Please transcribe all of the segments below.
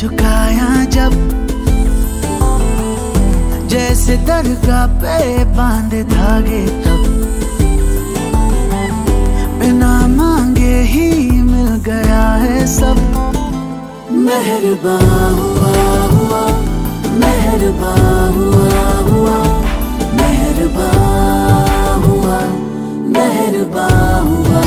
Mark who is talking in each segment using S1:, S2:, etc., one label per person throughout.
S1: झुकाया जब, जैसे दरगाह पे बांधे धागे तब, बिना मांगे ही मिल गया है सब। मेहरबान हुआ हुआ, मेहरबान हुआ हुआ, मेहरबान हुआ, मेहरबान हुआ,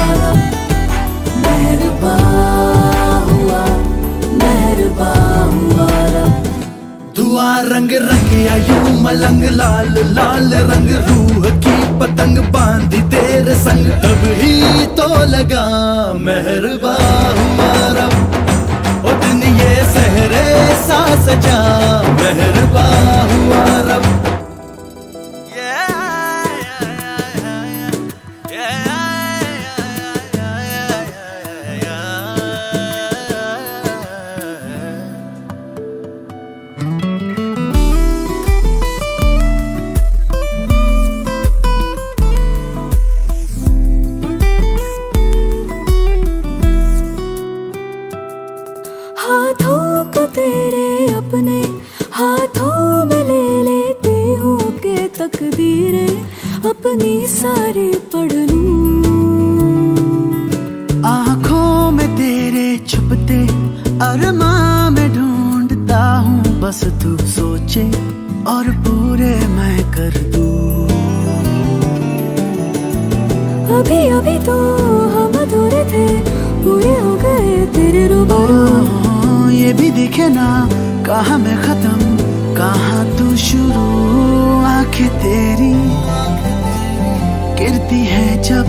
S1: मेहरबान हुआ, मेहरबान हुआ। दुआ रंग रंग या यूं मलंग, लाल लाल रंग रूह की पतंग बांधी तेरे संग, तब ही तो लगा मेहरबान हुआ रब। ओ दिन ये सहरे सा सजा, मेहरबान हुआ रब।
S2: हाथों को तेरे अपने हाथों में ले लेती हूँ के तकदीरें अपनी सारी पढ़ लूं।
S1: आँखों में तेरे छुपते अरमां में ढूंढता हूँ, बस तू सोचे और पूरे मैं कर दूं।
S2: अभी अभी तो हम अधूरे थे, पूरे हो गए तेरे रूबरू।
S1: ये भी दिखे ना कहाँ मैं खत्म कहाँ तू शुरू, आंखें तेरी गिरती है जब,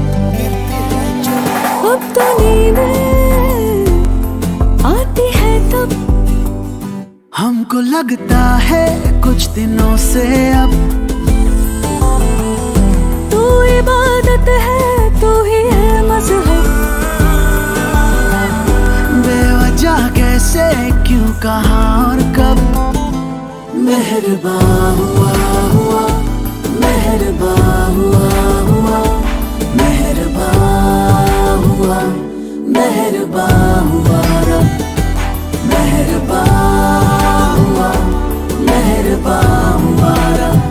S2: अब तो नींदें आती है तब,
S1: हमको लगता है कुछ दिनों से अब
S2: तू इबादत है, तू ही है मज़हब।
S1: बेवजह कैसे क्यों कहाँ और कब, मेहरबान हुआ हुआ, मेहरबान हुआ हुआ, मेहरबान हुआ, मेहरबान हुआ रब। मेहरबान हुआ, मेहरबान हुआ रब।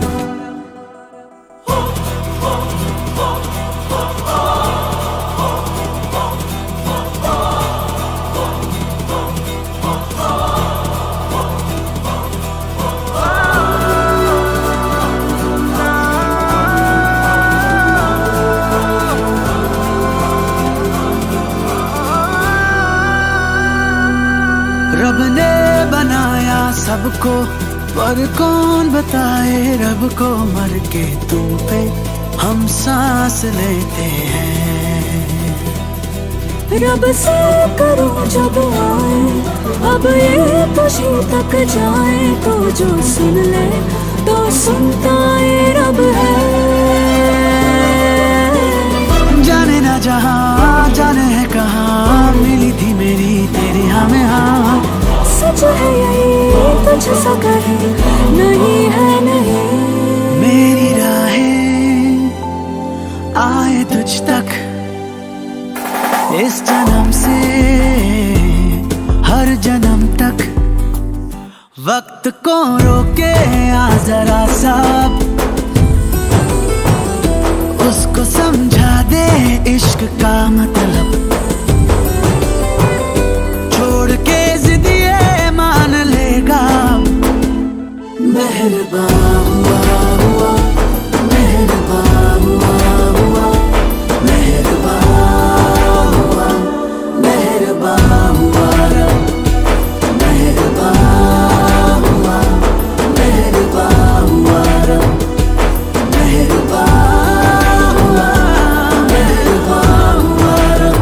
S1: रब ने बनाया सबको, पर कौन बताए रब को, मर के तुम पे हम सांस लेते हैं।
S2: रब से करो जब आए, अब ये खुशी तक जाए, तो जो सुन ले तो सुनता ये रब है।
S1: जाने ना जहाँ जाने है कहाँ, मिली थी मेरी तेरी हमें हाँ।
S2: सच है यही तुझ सा कहीं नहीं है नहीं,
S1: मेरी राहें आए तुझ तक इस जन्म से हर जन्म तक, वक्त को रोके आ जरा सा, उसको समझा दे इश्क का मतलब, छोड़ के जिदिए मान लेगा। मेहरबान हुआ हुआ, मेहरबान हुआ हुआ, मेहरबान हुआ, मेहरबान हुआ रब। मेहरबान हुआ, मेहरबान हुआ रब। मेहरबान हुआ, मेहरबान हुआ रब।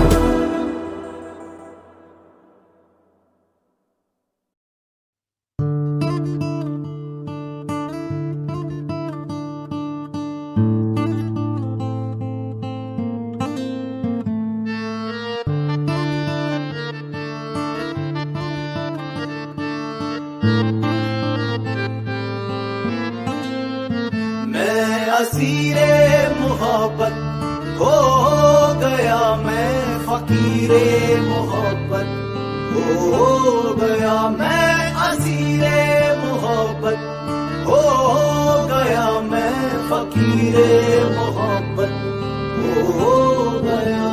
S1: मैं असीरे मोहब्बत हो गया, मैं फकीरे मोहब्बत हो गया, मैं असीरे मोहब्बत हो गया मैं फकीरे मोहब्बत हो गया।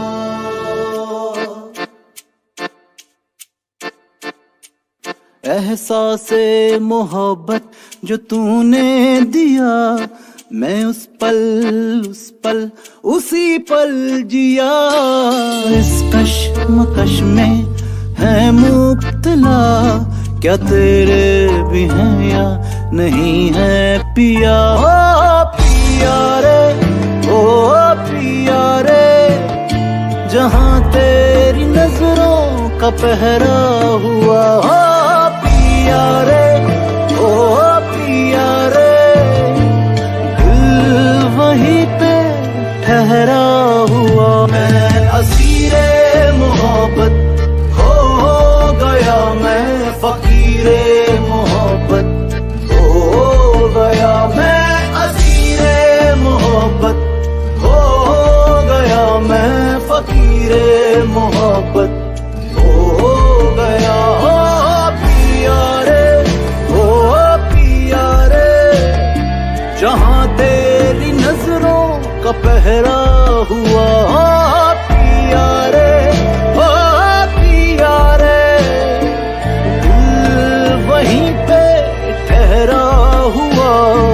S1: एहसासे मोहब्बत जो तूने दिया, मैं उस पल उसी पल जिया। इस कश्मकश में है मुब्तला, क्या तेरे भी हैं या नहीं है पिया। ओ पिया रे, ओ पिया रे, जहाँ तेरी नजरों का पहरा हुआ। ओ पिया रे, ओ पिया रे, दिल वहीं पे ठहरा हुआ। मैं असीरे मोहब्बत हो गया, मैं फकीरे मोहब्बत हो गया। मैं असीरे मोहब्बत हो गया, मैं फकीरे मोहब्बत हो गया। हो पिया रे, हो पिया रे, जहाँ तेरी नजरों का पहरा हुआ। पिया रे, ओ पिया रे, दिल वहीं पे ठहरा हुआ।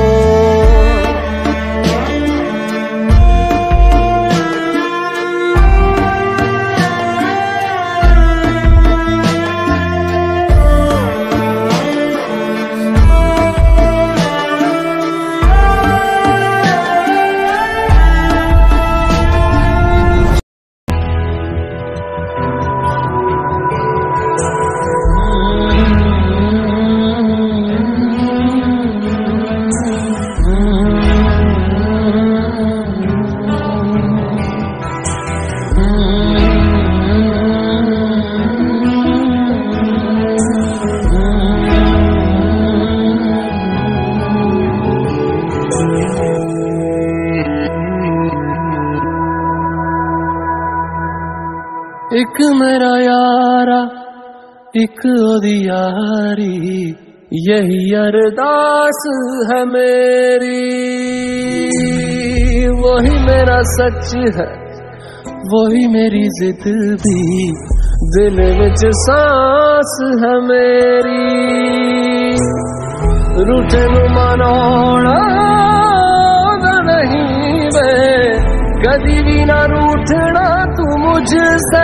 S3: एक मेरा यारा, एक ओदी यारी, यही अरदास है मेरी। वही मेरा सच है, वही मेरी जिद भी, दिल विच सांस है मेरी। रूठे नू मनाउणा नहीं वे, कदी भी ना रूठना तू मुझसे।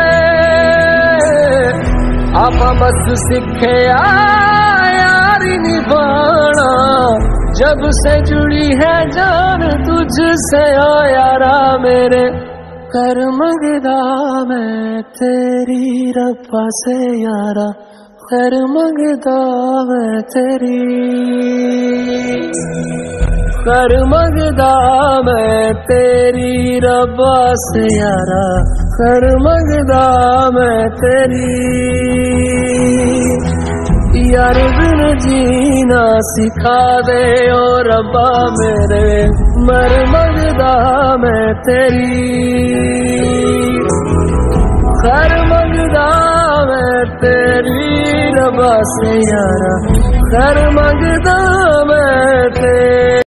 S3: आपा बस सीखे यारी निभाना, जब से जुड़ी है जान तुझसे। ओ यारा मेरे, कर मंगदा मैं तेरी रब्बा से यारा, कर मंगदा मैं तेरी, कर मंगदा मैं तेरी रब्बा से यारा, कर मंगदा मैं तेरी। यार बिन जीना सिखा दे ओ रब्बा मेरे, मर मंगदा मैं तेरी, कर मंगदा मैं तेरी रब्बा से यारा, कर मंगदा मैं तेरी।